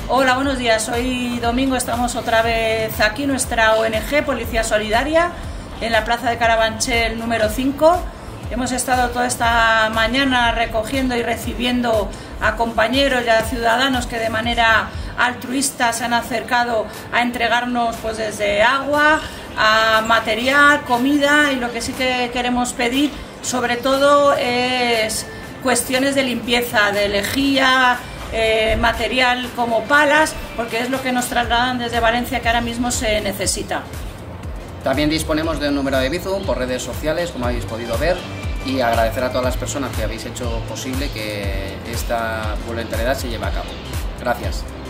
Hola, buenos días. Hoy domingo estamos otra vez aquí, nuestra ONG Policía Solidaria, en la plaza de Carabanchel número 5. Hemos estado toda esta mañana recogiendo y recibiendo a compañeros y a ciudadanos que de manera altruista se han acercado a entregarnos pues desde agua, a material, comida, y lo que sí que queremos pedir sobre todo es cuestiones de limpieza, de lejía, material como palas, porque es lo que nos trasladan desde Valencia, que ahora mismo se necesita. También disponemos de un número de Bizum por redes sociales, como habéis podido ver, y agradecer a todas las personas que habéis hecho posible que esta voluntariedad se lleve a cabo. Gracias.